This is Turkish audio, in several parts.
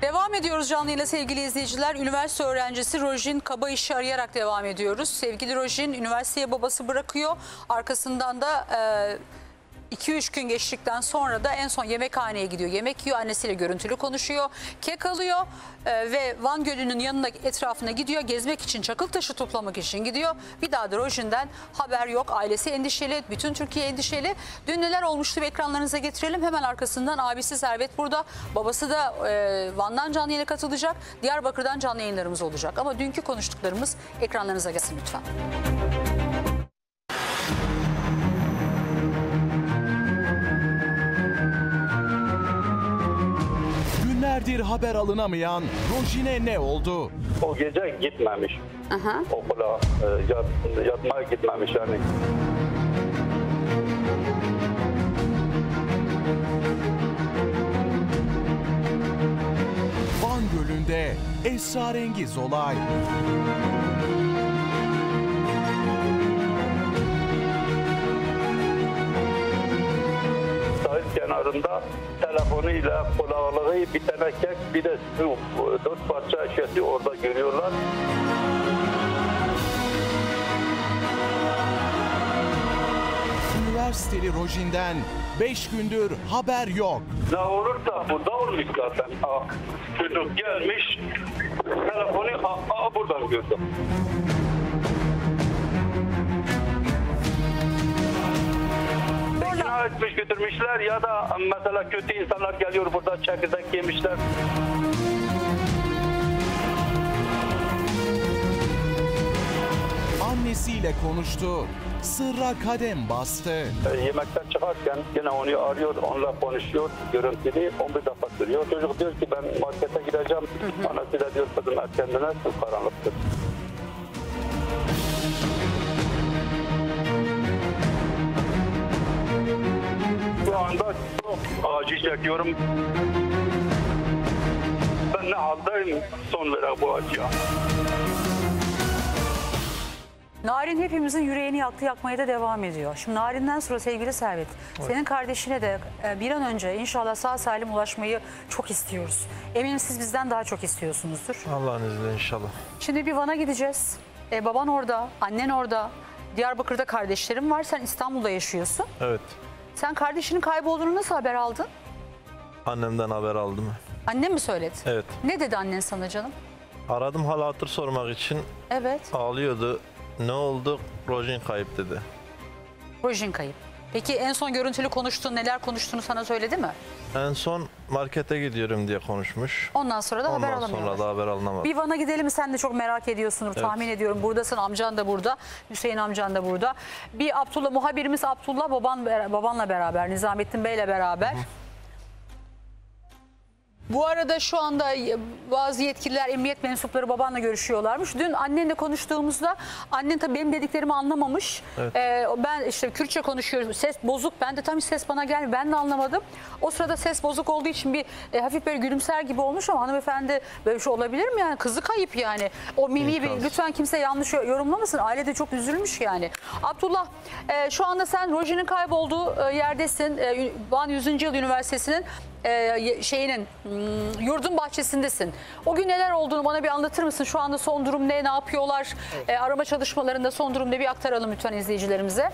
Devam ediyoruz canlıyla sevgili izleyiciler. Üniversite öğrencisi Rojin Kabayiş'i arayarak devam ediyoruz. Sevgili Rojin üniversiteye babası bırakıyor. Arkasından da 2-3 gün geçtikten sonra da en son yemekhaneye gidiyor. Yemek yiyor, annesiyle görüntülü konuşuyor. Kek alıyor ve Van Gölü'nün yanına, etrafına gidiyor. Gezmek için, çakıl taşı toplamak için gidiyor. Bir daha da Rojin'den haber yok. Ailesi endişeli, bütün Türkiye endişeli. Dün neler olmuştu bir ekranlarınıza getirelim. Hemen arkasından abisi Servet burada. Babası da Van'dan canlı yayına katılacak. Diyarbakır'dan canlı yayınlarımız olacak. Ama dünkü konuştuklarımız ekranlarınıza gelsin lütfen. Günlerdir haber alınamayan Rojin'e ne oldu? O gece gitmemiş. Okula yatmaya gitmemiş yani. Van Gölü'nde esrarengiz olay. Sahil kenarında telefonuyla, kulaklığı, bir tane kek, bir de su, 4 parça eşyası orada görüyorlar. Üniversiteli Rojin'den 5 gündür haber yok. Ne olursa burada olmuş zaten. Çocuk gelmiş, telefonu buradan gördüm. İkna etmiş götürmüşler ya da mesela kötü insanlar geliyor burada çekirdek yemişler. Annesiyle konuştu. Sırra kadem bastı. Yemekten çıkarken yine onu arıyor, onunla konuşuyor, görüntülü 11 defa sürüyor. Çocuk diyor ki ben markete gideceğim. Anası da diyor kızım erkendine çok karanlıktır. Şu anda çok acı çekiyorum. Ben ne haldeyim son veren bu acıya. Narin hepimizin yüreğini yaktı, yakmaya da devam ediyor. Şimdi Narin'den sonra sevgili Servet, senin kardeşine de bir an önce inşallah sağ salim ulaşmayı çok istiyoruz. Eminim siz bizden daha çok istiyorsunuzdur. Allah'ın izniyle inşallah. Şimdi bir Van'a gideceğiz. Baban orada, annen orada. Diyarbakır'da kardeşlerim var. Sen İstanbul'da yaşıyorsun. Evet. Sen kardeşinin kaybolduğunu nasıl haber aldın? Annemden haber aldım. Annen mi söyledi? Evet. Ne dedi annen sana canım? Aradım hal hatır sormak için. Evet. Ağlıyordu. Ne oldu? Rojin kayıp dedi. Rojin kayıp. Peki en son görüntülü konuştuğun, neler konuştuğunu sana söyledi mi? En son markete gidiyorum diye konuşmuş. Ondan sonra da haber Ondan alamıyorlar. sonra da haber alınamadı. Bir Van'a gidelim mi, sen de çok merak ediyorsundur tahmin ediyorum. Buradasın, amcan da burada, Hüseyin amcan da burada. Bir Abdullah, muhabirimiz Abdullah babanla beraber, Nizamettin Bey'le beraber. Bu arada şu anda bazı yetkililer, emniyet mensupları babanla görüşüyorlarmış. Dün annenle konuştuğumuzda annen tabii benim dediklerimi anlamamış. Evet. Ben işte Kürtçe konuşuyorum, ses bozuk. Ben de tam ses bana gelmiyor, ben de anlamadım. O sırada ses bozuk olduğu için bir hafif böyle gülümser gibi olmuş ama hanımefendi böyle bir şey olabilir mi yani? Kızı kayıp yani. O mimiği lütfen kimse yanlış yorumlamasın. Aile de çok üzülmüş yani. Abdullah, şu anda sen Rojin'in kaybolduğu yerdesin. Van 100. Yıl Üniversitesi'nin yurdun bahçesindesin. O gün neler olduğunu bana bir anlatır mısın? Şu anda son durum ne yapıyorlar? Evet. Arama çalışmalarında son durum ne, bir aktaralım lütfen izleyicilerimize.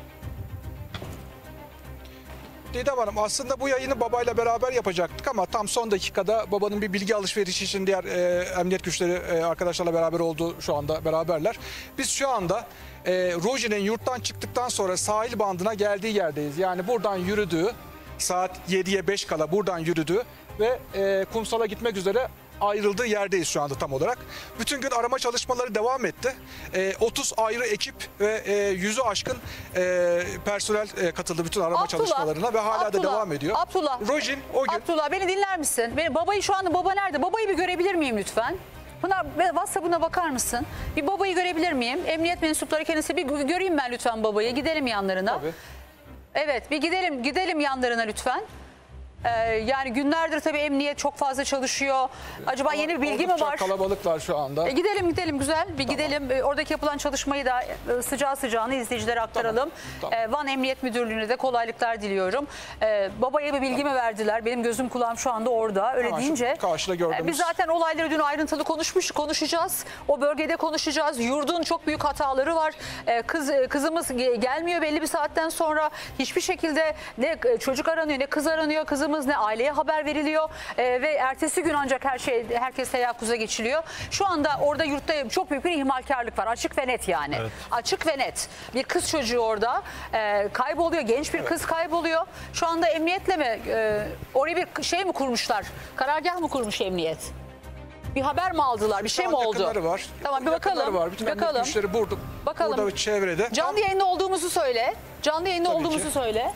Didem Hanım, aslında bu yayını babayla beraber yapacaktık ama tam son dakikada babanın bir bilgi alışverişi için diğer emniyet güçleri arkadaşlarla beraber oldu, şu anda beraberler. Biz şu anda Rojin'in yurttan çıktıktan sonra sahil bandına geldiği yerdeyiz. Yani buradan yürüdüğü, saat 7'ye 5 kala buradan yürüdü ve kumsala gitmek üzere ayrıldığı yerdeyiz şu anda tam olarak. Bütün gün arama çalışmaları devam etti. 30 ayrı ekip ve 100'ü aşkın personel katıldı bütün arama çalışmalarına ve hala da devam ediyor. Rojin o gün... Abdullah, beni dinler misin? Babayı şu anda, baba nerede? Babayı bir görebilir miyim lütfen? Pınar, WhatsApp'ına bakar mısın? Bir babayı görebilir miyim? Emniyet mensupları kendisi, bir göreyim ben lütfen babayı. Gidelim yanlarına. Tabii. Evet, bir gidelim yanlarına lütfen. Yani günlerdir tabii emniyet çok fazla çalışıyor. Acaba yeni bir bilgi mi Oldukça var? kalabalıklar şu anda. Gidelim güzel bir gidelim. Oradaki yapılan çalışmayı da sıcağı sıcağına izleyicilere aktaralım. Tamam. Van Emniyet Müdürlüğü'ne de kolaylıklar diliyorum. Babaya bir bilgi mi verdiler? Benim gözüm kulağım şu anda orada. Öyle Hemen şu deyince karşıda gördüğümüz- biz zaten olayları dün ayrıntılı konuşacağız. O bölgede konuşacağız. Yurdun çok büyük hataları var. Kızımız gelmiyor belli bir saatten sonra. Hiçbir şekilde ne çocuk aranıyor ne kız aranıyor. Kızımız ne aileye haber veriliyor. Ve ertesi gün ancak herkes teyakkuza geçiliyor. Şu anda orada yurtta çok büyük bir ihmalkarlık var. Açık ve net yani. Evet. Açık ve net. Bir kız çocuğu orada kayboluyor. Genç bir kız kayboluyor. Şu anda emniyetle mi oraya bir şey mi kurmuşlar? Karargah mı kurmuş emniyet? Bir haber mi aldılar? Bir şey mi oldu? Yakınları var. Tamam bir Yakınları bakalım. var. Bütün emniyet Bakalım. güçleri burada. Bakalım. Burada ve çevrede. Canlı yayında olduğumuzu söyle. Canlı yayında Tabii olduğumuzu ki. söyle.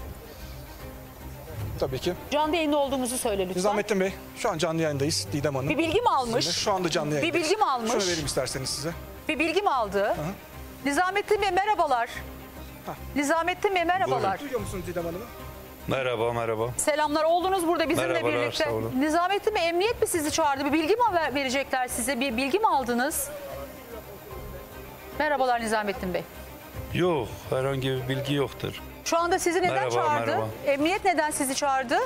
Tabii ki. Canlı yayında olduğumuzu söyle lütfen. Nizamettin Bey, şu an canlı yayındayız. Didem Hanım. Bir bilgi mi almış? Şu anda canlı Bir yayındayız. bilgi mi almış? Şunu vereyim isterseniz size. Bir bilgi mi aldı? Nizamettin Bey merhabalar. Nizamettin Bey merhabalar. Duyuyor musunuz Didem Hanım'ı? Merhaba. Selamlar. Oğlunuz burada bizimle Merhabalar, birlikte. sağ olun. Nizamettin Bey emniyet mi sizi çağırdı? Bir bilgi mi verecekler size? Bir bilgi mi aldınız? Merhabalar Nizamettin Bey. Yok, herhangi bir bilgi yoktur. Şu anda sizi neden Merhaba, çağırdı? merhaba. Emniyet neden sizi çağırdı?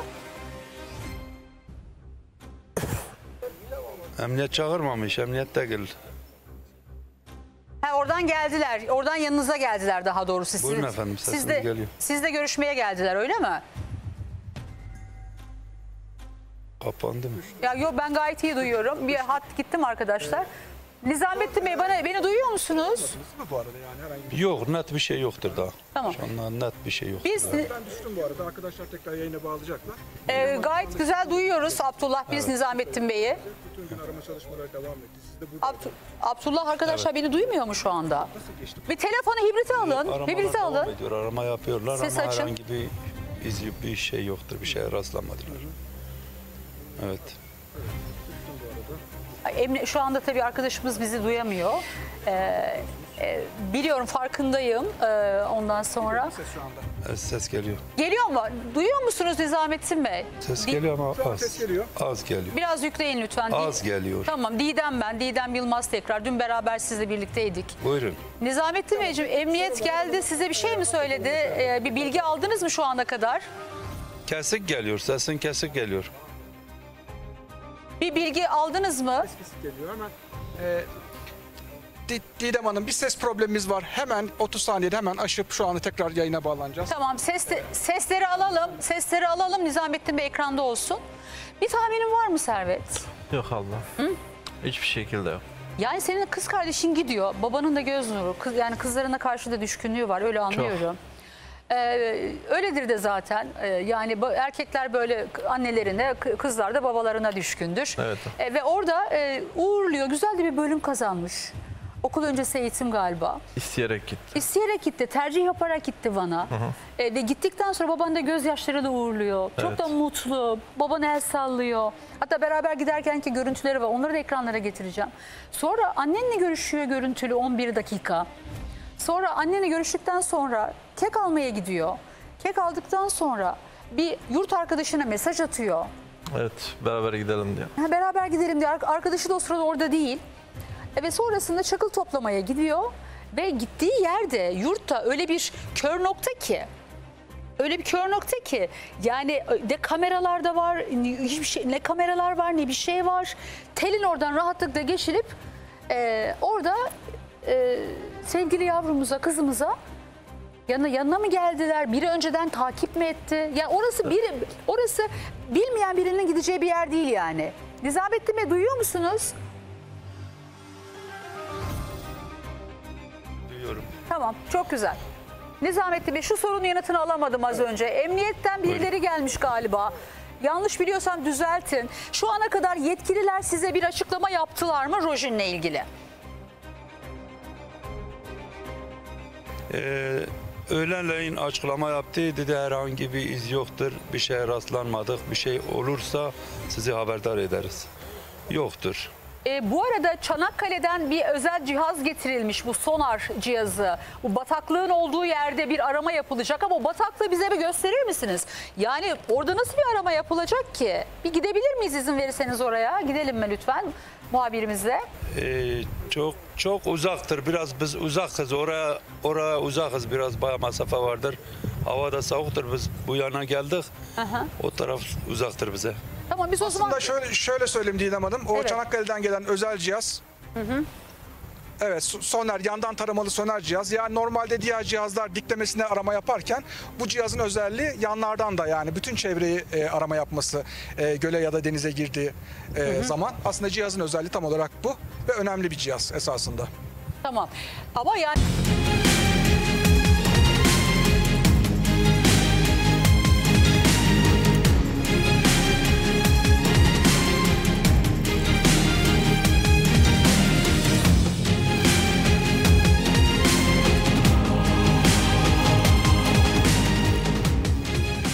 Emniyet çağırmamış, emniyet değil. Oradan geldiler. Oradan yanınıza geldiler daha doğrusu. Siz, Buyurun efendim, sesiniz geliyor. Sizle görüşmeye geldiler öyle mi? Kapandı mı? Ya yok ben gayet iyi duyuyorum. Bir hat gittim arkadaşlar. Nizamettin Bey beni duyuyor musunuz? Değil mi bu arada yani herhangi bir... Yok, net bir şey yoktur daha. Tamam. Şu anda net bir şey yok. Biz Ben düştüm bu arada. Arkadaşlar tekrar yayına bağlayacaklar. gayet güzel duyuyoruz Abdullah biz Nizamettin Bey'i. Bütün gün arama çalışmaları devam etti. Siz de burada Abdullah arkadaşlar beni duymuyor mu şu anda? Bir telefonu hibrite alın. Aramalar Hibrite devam alın. ediyor, arama yapıyorlar Ses ama açın. herhangi bir bir şey yoktur, bir şeye rastlamadılar. Evet. Şu anda tabii arkadaşımız bizi duyamıyor. Biliyorum farkındayım ondan sonra. ses şu anda. Ses geliyor. Geliyor mu? Duyuyor musunuz Nizamettin Bey? Ses geliyor ama Şu an az. ses geliyor. Az geliyor. Biraz yükleyin lütfen. Az geliyor. Tamam Didem ben. Didem Yılmaz tekrar. Dün beraber sizle birlikteydik. Buyurun. Nizamettin Beyciğim emniyet geldi. Size bir şey mi söyledi? Bir bilgi aldınız mı şu ana kadar? Kesik geliyor, sesin kesik geliyor. Bir bilgi aldınız mı? Geliyor hemen. Didem Hanım bir ses problemimiz var. Hemen 30 saniyede hemen aşıp şu anda tekrar yayına bağlanacağız. Tamam sesleri alalım. Sesleri alalım. Nizamettin Bey ekranda olsun. Bir tahminin var mı Servet? Yok Allah. Hiçbir şekilde yok. Yani senin kız kardeşin gidiyor. Babanın da göz nuru. Yani kızlarına karşı da düşkünlüğü var. Öyle anlıyorum. Öyledir de zaten. Yani erkekler böyle annelerine, kızlar da babalarına düşkündür. Evet. Ve orada uğurluyor. Güzel de bir bölüm kazanmış. Okul öncesi eğitim galiba. İsteyerek gitti. İsteyerek gitti, tercih yaparak gitti Van'a. Ve gittikten sonra baban da gözyaşlarıyla uğurluyor. Çok Evet. da mutlu. Baban el sallıyor. Hatta beraber giderkenki görüntüleri var. Onları da ekranlara getireceğim. Sonra annenle görüşüyor görüntülü 11 dakika. Sonra annenle görüştükten sonra kek almaya gidiyor. Kek aldıktan sonra bir yurt arkadaşına mesaj atıyor. Evet, beraber gidelim diye. Beraber gidelim diye. Arkadaşı da o sırada orada değil. Ve sonrasında çakıl toplamaya gidiyor. Ve gittiği yerde yurtta öyle bir kör nokta ki. Öyle bir kör nokta ki. Yani ne kameralar da var, hiçbir şey, ne kameralar var ne bir şey var. Telin oradan rahatlıkla geçilip orada sevgili yavrumuza, kızımıza yanına mı geldiler? Biri önceden takip mi etti? Yani orası bilmeyen birinin gideceği bir yer değil yani. Nizamettin Bey duyuyor musunuz? Duyuyorum. Tamam, çok güzel. Nizamettin Bey şu sorunun yanıtını alamadım az önce. Emniyetten birileri gelmiş galiba. Yanlış biliyorsam düzeltin. Şu ana kadar yetkililer size bir açıklama yaptılar mı Rojin'le ilgili? Öğlenleyin açıklama yaptı. Dedi herhangi bir iz yoktur. Bir şeye rastlanmadık. Bir şey olursa sizi haberdar ederiz. Yoktur. Bu arada Çanakkale'den bir özel cihaz getirilmiş, bu sonar cihazı. Bu bataklığın olduğu yerde bir arama yapılacak ama o bataklığı bize bir gösterir misiniz? Yani orada nasıl bir arama yapılacak ki? Bir gidebilir miyiz, izin verirseniz oraya? Gidelim mi lütfen muhabirimizle? Çok uzaktır. Biraz biz uzakız. Oraya uzakız. Biraz bayağı mesafe vardır. Hava da soğuktur. Biz bu yana geldik. O taraf uzaktır bize. Tamam, biz o zaman... Aslında şöyle söyleyeyim Didem Hanım. O Evet. Çanakkale'den gelen özel cihaz. Evet, soner, yandan taramalı soner cihaz. Yani normalde diğer cihazlar diklemesine arama yaparken bu cihazın özelliği yanlardan da, yani bütün çevreyi arama yapması, göle ya da denize girdiği zaman. Aslında cihazın özelliği tam olarak bu ve önemli bir cihaz esasında. Tamam ama yani...